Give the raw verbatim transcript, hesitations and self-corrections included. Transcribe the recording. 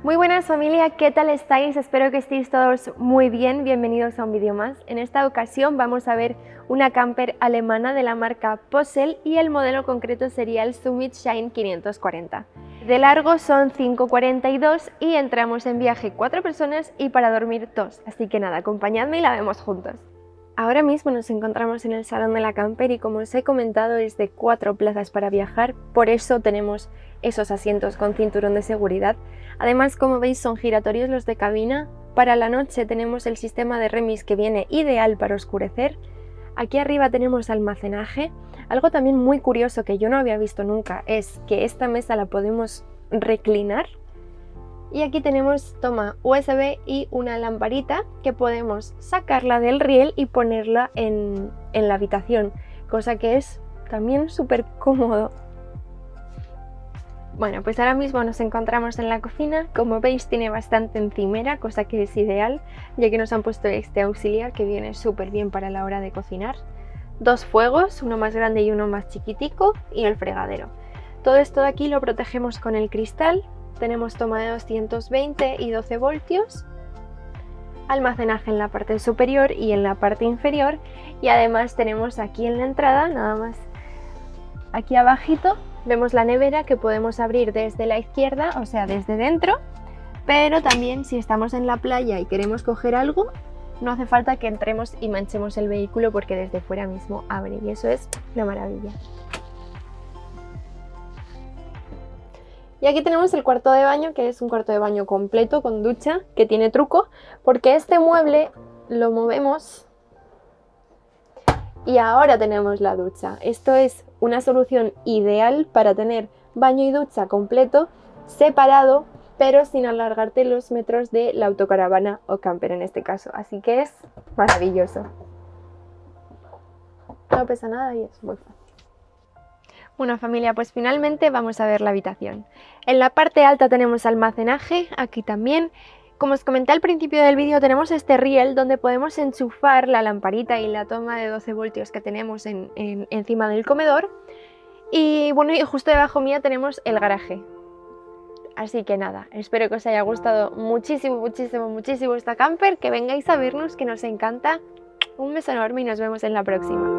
Muy buenas familia, ¿qué tal estáis? Espero que estéis todos muy bien, bienvenidos a un vídeo más. En esta ocasión vamos a ver una camper alemana de la marca Posel y el modelo concreto sería el Summit Shine quinientos cuarenta. De largo son cinco cuarenta y dos y entramos en viaje cuatro personas y para dormir dos, así que nada, acompañadme y la vemos juntos. Ahora mismo nos encontramos en el salón de la camper y como os he comentado es de cuatro plazas para viajar, por eso tenemos esos asientos con cinturón de seguridad. Además, como veis, son giratorios los de cabina. Para la noche tenemos el sistema de remis que viene ideal para oscurecer. Aquí arriba tenemos almacenaje. Algo también muy curioso que yo no había visto nunca es que esta mesa la podemos reclinar. Y aquí tenemos toma U S B y una lamparita que podemos sacarla del riel y ponerla en, en la habitación, cosa que es también súper cómodo. Bueno, pues ahora mismo nos encontramos en la cocina. Como veis tiene bastante encimera, cosa que es ideal, ya que nos han puesto este auxiliar que viene súper bien para la hora de cocinar. Dos fuegos, uno más grande y uno más chiquitico, y el fregadero. Todo esto de aquí lo protegemos con el cristal. Tenemos toma de doscientos veinte y doce voltios, almacenaje en la parte superior y en la parte inferior, y además tenemos aquí en la entrada, nada más aquí abajito, vemos la nevera que podemos abrir desde la izquierda, o sea desde dentro, pero también si estamos en la playa y queremos coger algo, no hace falta que entremos y manchemos el vehículo porque desde fuera mismo abre, y eso es una maravilla. Y aquí tenemos el cuarto de baño, que es un cuarto de baño completo con ducha, que tiene truco, porque este mueble lo movemos y ahora tenemos la ducha. Esto es una solución ideal para tener baño y ducha completo, separado, pero sin alargarte los metros de la autocaravana o camper en este caso. Así que es maravilloso. No pesa nada y es muy fácil. Bueno familia, pues finalmente vamos a ver la habitación. En la parte alta tenemos almacenaje, aquí también. Como os comenté al principio del vídeo, tenemos este riel donde podemos enchufar la lamparita y la toma de doce voltios que tenemos en, en, encima del comedor. Y bueno, y justo debajo mía tenemos el garaje. Así que nada, espero que os haya gustado muchísimo, muchísimo, muchísimo esta camper, que vengáis a vernos, que nos encanta. Un beso enorme y nos vemos en la próxima.